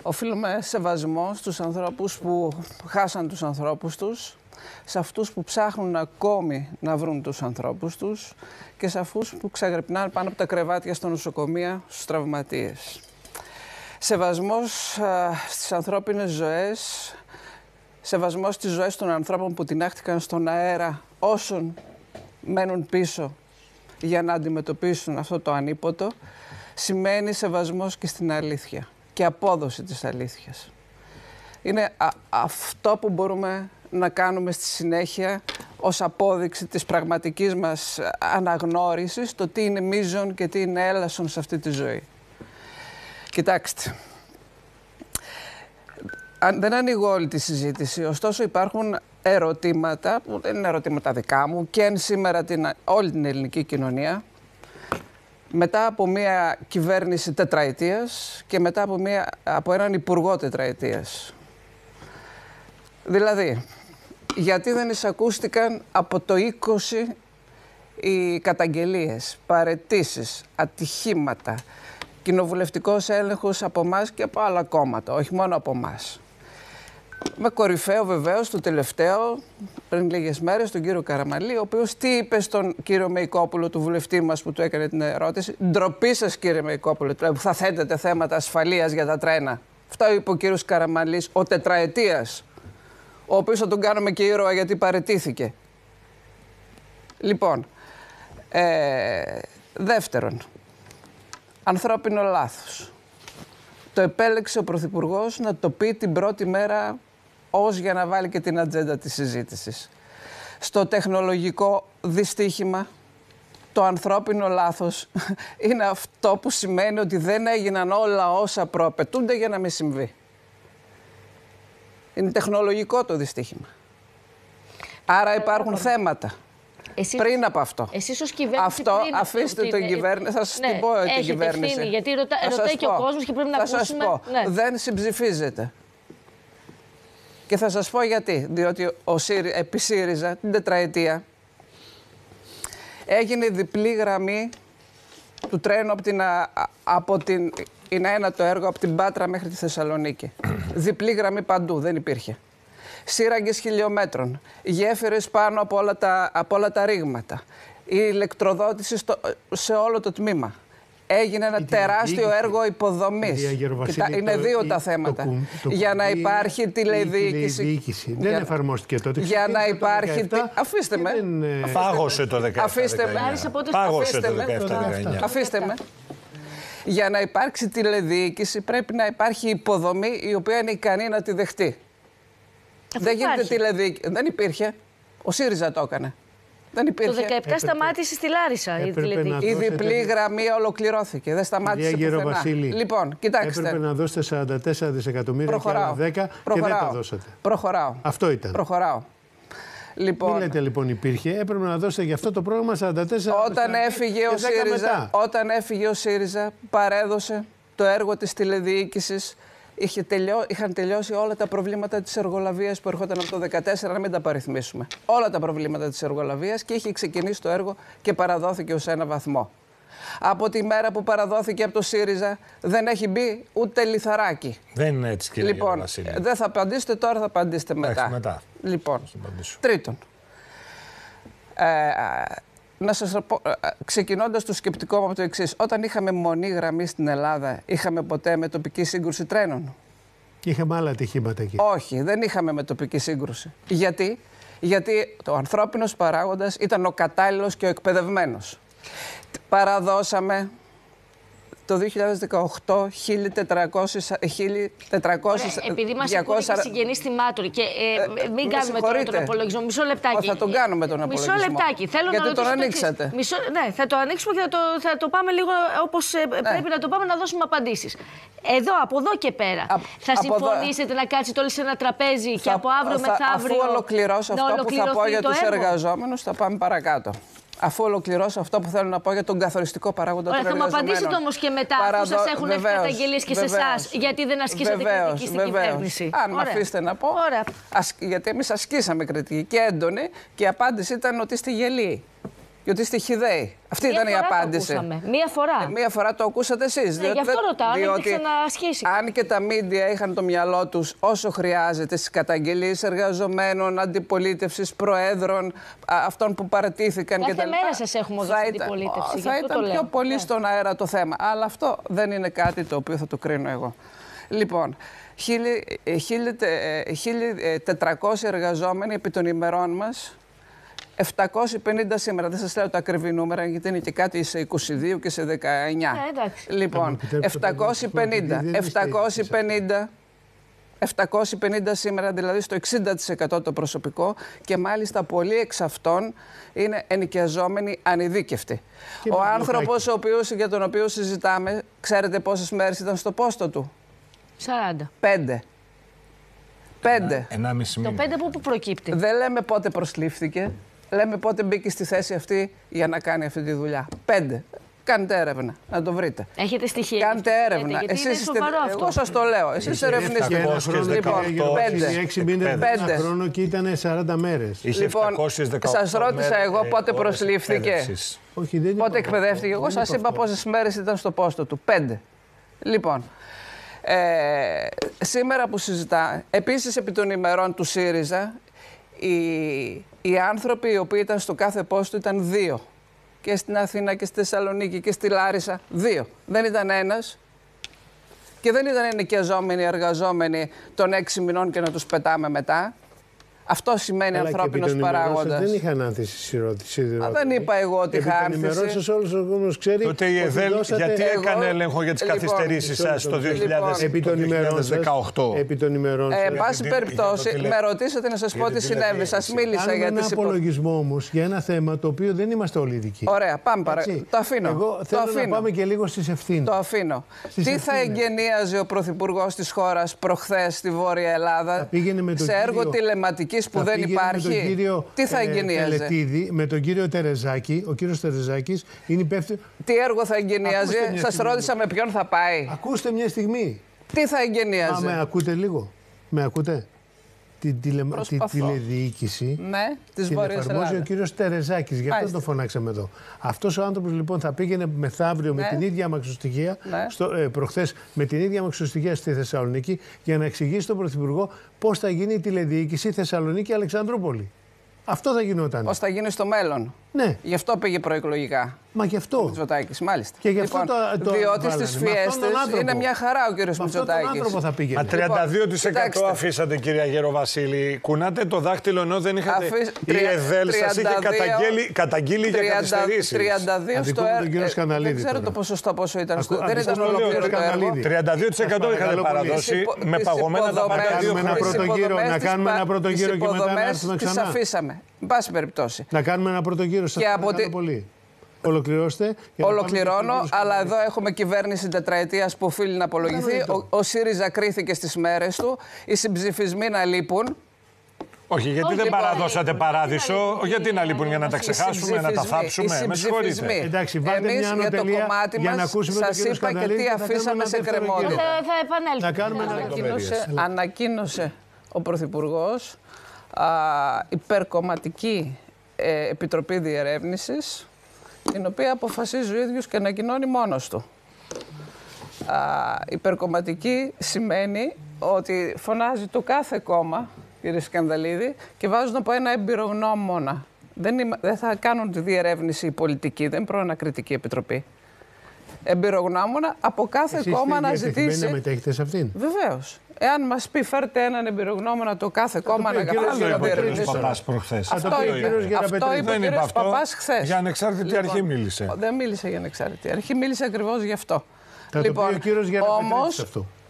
Οφείλουμε σεβασμό στους ανθρώπους που χάσαν τους ανθρώπους τους, σε αυτούς που ψάχνουν ακόμη να βρουν τους ανθρώπους τους και σε αυτούς που ξαγρυπνάνε πάνω από τα κρεβάτια στο νοσοκομεία στους τραυματίες. Σεβασμός στις ανθρώπινες ζωές, σεβασμός στις ζωές των ανθρώπων που τινάχτηκαν στον αέρα όσων μένουν πίσω για να αντιμετωπίσουν αυτό το ανίποτο, σημαίνει σεβασμός και στην αλήθεια και απόδοση της αλήθειας. Είναι αυτό που μπορούμε να κάνουμε στη συνέχεια ως απόδειξη της πραγματικής μας αναγνώρισης, το τι είναι μείζον και τι είναι έλασον σε αυτή τη ζωή. Κοιτάξτε, δεν ανοίγω όλη τη συζήτηση, ωστόσο υπάρχουν ερωτήματα, που δεν είναι ερωτήματα δικά μου, και εν σήμερα όλη την ελληνική κοινωνία, μετά από μια κυβέρνηση τετραετίας και μετά από έναν υπουργό τετραετίας. Δηλαδή, γιατί δεν εισακούστηκαν από το 20 οι καταγγελίες, παραιτήσεις, ατυχήματα, κοινοβουλευτικός έλεγχος από εμάς και από άλλα κόμματα, όχι μόνο από εμάς. Με κορυφαίο βεβαίως το τελευταίο, πριν λίγες μέρες, τον κύριο Καραμανλή, ο οποίος τι είπε στον κύριο Μεϊκόπουλο, του βουλευτή μας που του έκανε την ερώτηση? Ντροπή σας, κύριε Μεϊκόπουλο, που θα θέτετε θέματα ασφαλείας για τα τρένα. Αυτό είπε ο κύριος Καραμανλής, ο τετραετίας, ο οποίος θα τον κάνουμε και ήρωα γιατί παραιτήθηκε. Λοιπόν, δεύτερον, ανθρώπινο λάθος. Το επέλεξε ο Πρωθυπουργός να το πει την πρώτη μέρα ως για να βάλει και την ατζέντα της συζήτησης. Στο τεχνολογικό δυστύχημα, το ανθρώπινο λάθος είναι αυτό που σημαίνει ότι δεν έγιναν όλα όσα προαπαιτούνται για να μην συμβεί. Είναι τεχνολογικό το δυστύχημα. Άρα υπάρχουν θέματα. Πριν από αυτό. Εσείς ως κυβέρνηση. Αυτό αφήστε τον κυβέρνηση. Θα σας την πω την κυβέρνηση. Ευθύνη, γιατί ρωτάει και ο κόσμος και πρέπει να ακούσουμε. Θα σας πω. Δεν συμψηφίζεται. Και θα σας πω γιατί. Διότι επί ΣΥΡΙΖΑ την τετραετία έγινε διπλή γραμμή του τρένου από είναι ένα το έργο από την Πάτρα μέχρι τη Θεσσαλονίκη. Διπλή γραμμή παντού, δεν υπήρχε. Σύραγγες χιλιόμετρων, γέφυρες πάνω από όλα τα ρήγματα, η ηλεκτροδότηση σε όλο το τμήμα. Έγινε ένα τεράστιο έργο υποδομής. Είναι δύο τα θέματα. Για να υπάρχει τηλεδιοίκηση. Δεν εφαρμόστηκε τότε. Για να υπάρχει. Αφήστε με. Πάγωσε το 17. Αφήστε με. Για να υπάρξει τηλεδιοίκηση πρέπει να υπάρχει υποδομή η οποία είναι ικανή να τη δεχτεί. Δεν γίνεται τηλεδιοίκηση. Δεν υπήρχε. Ο ΣΥΡΙΖΑ το έκανε. Δεν υπήρχε. Το 2017 σταμάτησε στη Λάρισα η τηλεδιοίκηση. Η διπλή γραμμή ολοκληρώθηκε. Δεν σταμάτησε πουθενά. Λοιπόν, κοιτάξτε. Έπρεπε να δώσετε 44 δισεκατομμύρια και άλλα 10 και δεν τα δώσατε. Προχωράω. Αυτό ήταν. Προχωράω. Λοιπόν, μην λέτε λοιπόν υπήρχε. Έπρεπε να δώσετε για αυτό το πρόγραμμα 44 Όταν έφυγε ο ΣΥΡΙΖΑ, παρέδωσε το έργο της τηλεδιοίκησης. Είχαν τελειώσει όλα τα προβλήματα της εργολαβίας που ερχόταν από το 2014, να μην τα παριθμίσουμε. Όλα τα προβλήματα της εργολαβίας και είχε ξεκινήσει το έργο και παραδόθηκε ως ένα βαθμό. Από τη μέρα που παραδόθηκε από το ΣΥΡΙΖΑ δεν έχει μπει ούτε λιθαράκι. Δεν είναι έτσι, κύριε Βασίλη. Δεν θα απαντήσετε τώρα, θα απαντήσετε μετά. Λοιπόν, τρίτον, να σας πω, ξεκινώντας το σκεπτικό μου από το εξής. Όταν είχαμε μονή γραμμή στην Ελλάδα, είχαμε ποτέ με τοπική σύγκρουση τρένων? Είχαμε άλλα ατυχήματα εκεί. Όχι, δεν είχαμε με τοπική σύγκρουση. Γιατί? Γιατί ο ανθρώπινος παράγοντας ήταν ο κατάλληλος και ο εκπαιδευμένος. Παραδώσαμε το 2018 1.400. Επειδή μας ακούνε συγγενείς στη Μάτουρη και μην κάνουμε τώρα τον απολογισμό. Μισό λεπτάκι. Θα τον κάνουμε τον απολογισμό. Μισό λεπτάκι. Γιατί τον ανοίξατε. Ναι, θα το ανοίξουμε και θα το πάμε λίγο όπως πρέπει να το πάμε, να δώσουμε απαντήσεις. Εδώ, από εδώ και πέρα, θα συμφωνήσετε να κάτσετε όλοι σε ένα τραπέζι και από αύριο μεθαύριο? Αφού ολοκληρώσω αυτό που θα πω για τους εργαζόμενους, θα πάμε παρακάτω. Αφού ολοκληρώσω αυτό που θέλω να πω για τον καθοριστικό παράγοντα των εργαζομένων. Θα μου απαντήσετε όμως και μετά, αφού σας έχουν έρθει καταγγελίες και σε εσάς, γιατί δεν ασκήσατε κριτική στην κυβέρνηση. Αν με αφήσετε να πω. Γιατί εμείς ασκήσαμε κριτική και έντονη και η απάντηση ήταν ότι είστε γελοί. Γιατί είστε χυδαίοι. Αυτή ήταν η απάντηση. Μία φορά. Μία φορά το ακούσατε εσείς. Γι' αυτό ρωτάω, διότι ξανασχίσει. Αν και τα μίντια είχαν το μυαλό τους όσο χρειάζεται στις καταγγελίες εργαζομένων, αντιπολίτευσης, προέδρων, αυτών που παραιτήθηκαν κτλ. Κάθε μέρα σας έχουμε δώσει αντιπολίτευση. Θα ήταν πιο πολύ στον αέρα το θέμα. Αλλά αυτό δεν είναι κάτι το οποίο θα το κρίνω εγώ. Λοιπόν, 1.400 εργαζόμενοι επί των ημερών μας. 750 σήμερα, δεν σας λέω τα ακριβή νούμερα, γιατί είναι και κάτι σε 22 και σε 19. Λοιπόν, 750 σήμερα, δηλαδή στο 60% το προσωπικό, και μάλιστα πολλοί εξ αυτών είναι ενοικιαζόμενοι ανειδίκευτοι. Ο άνθρωπος για τον οποίο συζητάμε, ξέρετε πόσες μέρες ήταν στο πόστο του? 40. 5. 5. Το 5 πού προκύπτει? Δεν λέμε πότε προσλήφθηκε. Λέμε πότε μπήκε στη θέση αυτή για να κάνει αυτή τη δουλειά. 5. Κάντε έρευνα, να το βρείτε. Έχετε στοιχεία? Κάντε έρευνα. Εσείς είστε. Εγώ σας το λέω. Εσείς ερευνήστε. Λοιπόν, 6 μήνες, ένα χρόνο και ήταν 40 μέρες. Λοιπόν, σας ρώτησα εγώ πότε προσλήφθηκε. Πότε εκπαιδεύτηκε. Εγώ σας είπα πόσες μέρες ήταν στο πόστο του. 5. Λοιπόν. Σήμερα που συζητά, επίσης επί των ημερών του ΣΥΡΙΖΑ, οι άνθρωποι οι οποίοι ήταν στο κάθε πόστο ήταν 2. Και στην Αθήνα και στη Θεσσαλονίκη και στη Λάρισα, 2. Δεν ήταν ένας. Και δεν ήταν ενοικιαζόμενοι, εργαζόμενοι των 6 μηνών και να τους πετάμε μετά. Αυτό σημαίνει ανθρώπινος παράγοντας. Δεν είχαν άνθηση δεν είπα εγώ ότι είχα άνθηση. Όλος ο κόσμος ξέρει. Τότε η ΕΔΕΛ γιατί έκανε έλεγχο για τις καθυστερήσεις σας το 2018. Επί των ημερών σας. Εν πάση περιπτώσει, με ρωτήσατε να σας πω τι συνέβη. Σας μίλησα για τις ένα απολογισμό όμως για ένα θέμα το οποίο δεν είμαστε όλοι ειδικοί. Ωραία, πάμε παρακάτω. Το αφήνω. Εγώ θέλω να πάμε και λίγο στις ευθύνες. Το αφήνω. Τι θα εγγενίαζε ο Πρωθυπουργός της χώρας προχθές στη Βόρεια Ελλάδα σε έργο τηλεματικής που δεν υπάρχει? Τι θα εγγενίαζε? Με τον κύριο Τερεζάκη. Ο κύριος Τερεζάκης είναι υπεύθυνο. Τι έργο θα εγγενίαζε? Σας ρώτησα με ποιον θα πάει. Ακούστε μια στιγμή. Τι θα εγγενίαζε? Με ακούτε λίγο? Με ακούτε? Τη τηλεδιοίκηση της Βόρειας εφαρμόζει ο κύριος Τερεζάκης. Γι' αυτό το φωνάξαμε εδώ. Αυτός ο άνθρωπος λοιπόν θα πήγαινε μεθαύριο με την ίδια αμαξοστοιχεία, προχθές με την ίδια αμαξοστοιχεία στη Θεσσαλονίκη, για να εξηγήσει στον Πρωθυπουργό πώς θα γίνει η τηλεδιοίκηση Θεσσαλονίκη-Αλεξανδρούπολη. Αυτό θα γινόταν. Πώς θα γίνει στο μέλλον. Ναι. Γι' αυτό πήγε προεκλογικά. Μα γι' αυτό. Μητσοτάκης, μάλιστα. Και γι' αυτό διότι στις Φιέστες είναι μια χαρά ο κύριος Μητσοτάκης. Μα 32% αφήσατε, κυρία Γεροβασίλη. Κουνάτε το δάχτυλο ενώ δεν είχατε. Η ΕΔΕΛ σας είχε καταγγείλει για καθυστερήσεις. 32 στο έργο. Δεν ξέρω το ποσοστό πόσο ήταν. Δεν ήταν ολόκληρο το έργο. 32% είχατε παραδώσει με παγωμένα τα πάντα. Να κάνουμε ένα πρώτο γύρο και μετά να έρθουμε ξανά. Τις αφήσαμε. Εν πάση περιπτώσει. Να κάνουμε ένα πρώτο γύρο. Σας ευχαριστώ πολύ. Ολοκληρώστε. Ολοκληρώνω, αλλά εδώ έχουμε κυβέρνηση τετραετίας που οφείλει να απολογηθεί. Ο ΣΥΡΙΖΑ κρίθηκε στις μέρες του. Οι συμψηφισμοί να λείπουν. Όχι, γιατί δεν παραδώσατε παράδεισο, γιατί να λείπουν, για να τα ξεχάσουμε, να τα θάψουμε. Με συγχωρείτε. Εντάξει, βάλτε μια ανωτελεία για να ακούσουμε τον κύριο Σκανδαλίδη. Σας είπα και τι αφήσαμε σε κρεμότητα. Θα επανέλθουμε. Να κάνουμε ένα ανακοίνωσε ο Πρωθυπουργός υπερκομματική επιτροπή διερεύνησης, την οποία αποφασίζει ο ίδιος και ανακοινώνει μόνος του. Υπερκομματική σημαίνει ότι φωνάζει το κάθε κόμμα, κύριε Σκανδαλίδη, και βάζουν από ένα εμπειρογνώμονα. Δεν θα κάνουν τη διερεύνηση οι πολιτικοί, δεν προανακριτική επιτροπή. Εμπειρογνώμονα από κάθε κόμμα να ζητήσει. Να μετέχετε σε αυτήν. Βεβαίως. Εάν μας πει φέρτε έναν εμπειρογνώμονα το κάθε κόμμα να καθίσει να διερευνήσει. Αυτό είπε ο κύριος Παπάς χθες. Για ανεξάρτητη αρχή μίλησε. Δεν μίλησε για ανεξάρτητη αρχή, μίλησε ακριβώς γι' αυτό. Λοιπόν, όμως,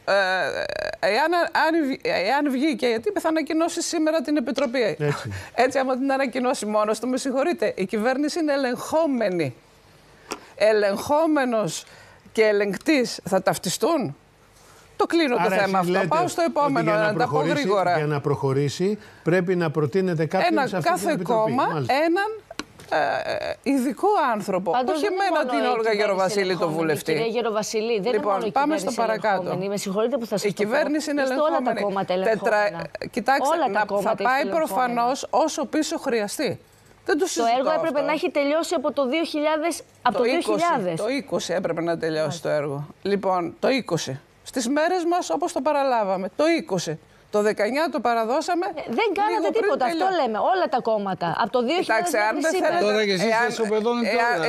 εάν βγήκε, γιατί θα ανακοινώσει σήμερα την Επιτροπή. Έτσι, άμα την ανακοινώσει μόνος του, με συγχωρείτε, η κυβέρνηση είναι ελεγχόμενη. Ελεγχόμενος και ελεγκτής θα ταυτιστούν. Το κλείνω το θέμα αυτό. Πάω στο επόμενο, να τα πω γρήγορα. Για να προχωρήσει πρέπει να προτείνετε κάποιον σε αυτή την Επιτροπή. Κάθε κόμμα έναν ειδικό άνθρωπο. Όχι εμένα την Όλγα Γεροβασίλη, το βουλευτή. Κυρία Γεροβασίλη, δεν λοιπόν, είναι πάμε στο παρακάτω. Με συγχωρείτε που θα σας η κυβέρνηση είναι ελεγχόμενη. Κοιτάξτε, θα πάει προφανώς όσο πίσω χρειαστεί. Δεν το συζητώ. Το έργο έπρεπε να έχει τελειώσει από το 2000. Από το 2000. Το 20 έπρεπε να τελειώσει το έργο. Λοιπόν, το 20. Στις μέρες μας, όπως το παραλάβαμε. Το 20. Το 19 το παραδώσαμε. Δεν κάνατε τίποτα. Αυτό λέμε. Όλα τα κόμματα. Από το 2000 μέχρι σήμερα. Τώρα και εσείς εσωπεδώνετε όλα.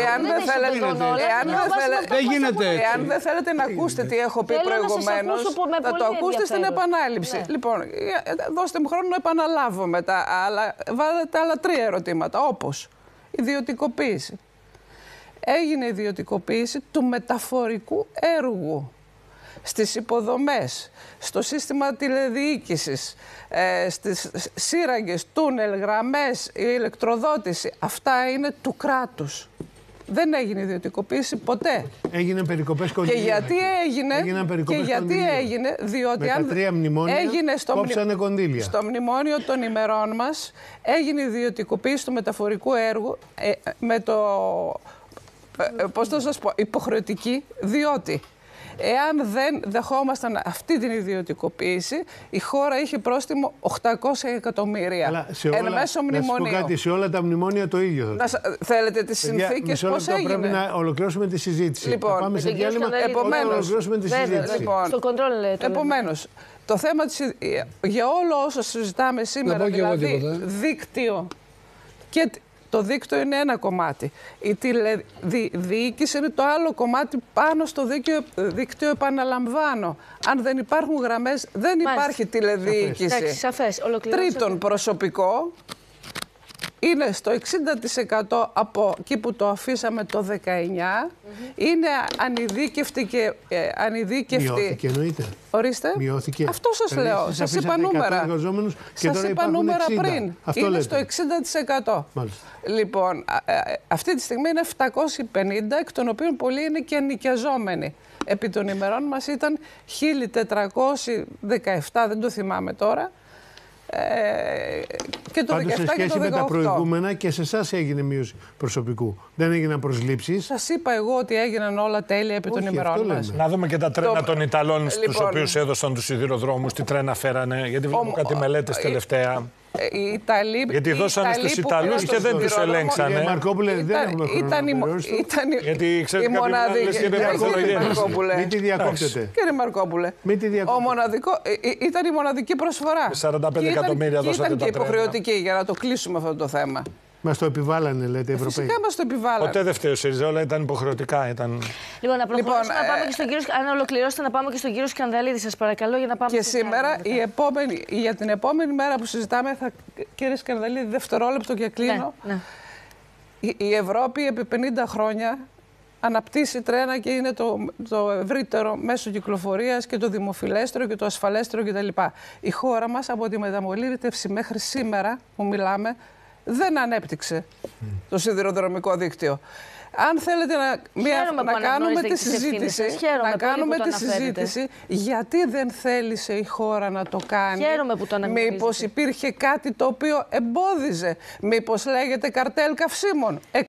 Εάν δεν θέλετε να ακούσετε τι έχω πει προηγουμένως, θα το ακούσετε στην επανάληψη. Λοιπόν, δώστε μου χρόνο να επαναλάβω μετά. Βάλετε άλλα 3 ερωτήματα. Όπως ιδιωτικοποίηση. Έγινε ιδιωτικοποίηση του μεταφορικού έργου. Στις υποδομές, στο σύστημα τηλεδιοίκησης, στις σύραγγες, τούνελ, γραμμές, η ηλεκτροδότηση. Αυτά είναι του κράτους. Δεν έγινε ιδιωτικοποίηση ποτέ. Έγιναν περικοπές κονδυλίων. Και γιατί έγινε, διότι αν έγινε στο μνημόνιο των ημερών μας, έγινε ιδιωτικοποίηση του μεταφορικού έργου με το, πώς θα σας πω, υποχρεωτική, διότι εάν δεν δεχόμασταν αυτή την ιδιωτικοποίηση, η χώρα είχε πρόστιμο 800 εκατομμύρια. Αλλά εν μέσω μνημονίου. Σε όλα τα μνημόνια το ίδιο. Θέλετε τις συνθήκες πώς έγινε. Πρέπει να ολοκληρώσουμε τη συζήτηση. Λοιπόν, θα πάμε σε διάλειμμα να ολοκληρώσουμε τη συζήτηση. Λοιπόν, στο κοντρόλ λέτε. Επομένως, το θέμα για όλο όσο συζητάμε σήμερα, δηλαδή δίκτυο και το δίκτυο είναι ένα κομμάτι. Η τηλεδιοίκηση είναι το άλλο κομμάτι πάνω στο δίκτυο, επαναλαμβάνω. Αν δεν υπάρχουν γραμμές, δεν υπάρχει τηλεδιοίκηση. Σαφές. Τρίτον, προσωπικό είναι στο 60% από εκεί που το αφήσαμε το 19. Είναι ανειδίκευτη και ανειδίκευτη. Μειώθηκε, εννοείται. Ορίστε. Μειώθηκε. Αυτό σας λέω. Σας είπα νούμερα. Σας είπα νούμερα πριν. Αυτό είναι λέτε. στο 60%. Μάλιστα. Λοιπόν, αυτή τη στιγμή είναι 750, εκ των οποίων πολλοί είναι και ενοικιαζόμενοι. Επί των ημερών μας ήταν 1417, δεν το θυμάμαι τώρα. Και το 17 σε σχέση και το 18. Με τα προηγούμενα και σε εσάς έγινε μείωση προσωπικού. Δεν έγιναν προσλήψεις. Σας είπα εγώ ότι έγιναν όλα τέλεια επί των ημερών μας. Να δούμε και τα τρένα των Ιταλών στους οποίους έδωσαν τους σιδηροδρόμους, τι τρένα φέρανε, γιατί βλέπω κάτι μελέτες τελευταία. Οι Ιταλοί, γιατί δώσανε στους Ιταλούς και δεν τους ελέγξανε. Κύριε Μαρκόπουλε, δεν έχουμε χρόνο. Γιατί ξέρετε κάποιοι λες και είναι παρθολογίες. Μην τη διακόπτετε. Κύριε Μαρκόπουλε, ήταν η μοναδική προσφορά. 45 εκατομμύρια δώσατε τα τρένα. Ήταν και υποχρεωτική για να το κλείσουμε αυτό το θέμα. Μας το επιβάλλανε, λέτε, οι Ευρωπαίοι. Φυσικά μας το επιβάλλανε. Ποτέ δεν φταίει ο ΣΥΡΙΖΑ, όλα ήταν υποχρεωτικά. Λοιπόν, να προχωρήσουμε να πάμε και στον κύριο. Αν ολοκληρώσετε, να πάμε και στον κύριο Σκανδαλίδη, σας παρακαλώ, για να πάμε. Και σήμερα, για την επόμενη μέρα που συζητάμε, κύριε Σκανδαλίδη, δευτερόλεπτο και κλείνω. Ναι. Η Ευρώπη επί 50 χρόνια αναπτύσσει τρένα και είναι το ευρύτερο μέσο κυκλοφορίας και το δημοφιλέστερο και το ασφαλέστερο κτλ. Η χώρα μας από τη μεταμολύβητευση μέχρι σήμερα που μιλάμε, δεν ανέπτυξε το σιδηροδρομικό δίκτυο. Αν θέλετε να κάνουμε τη συζήτηση, γιατί δεν θέλησε η χώρα να το κάνει, μήπως υπήρχε κάτι το οποίο εμπόδιζε, μήπως λέγεται καρτέλ καυσίμων.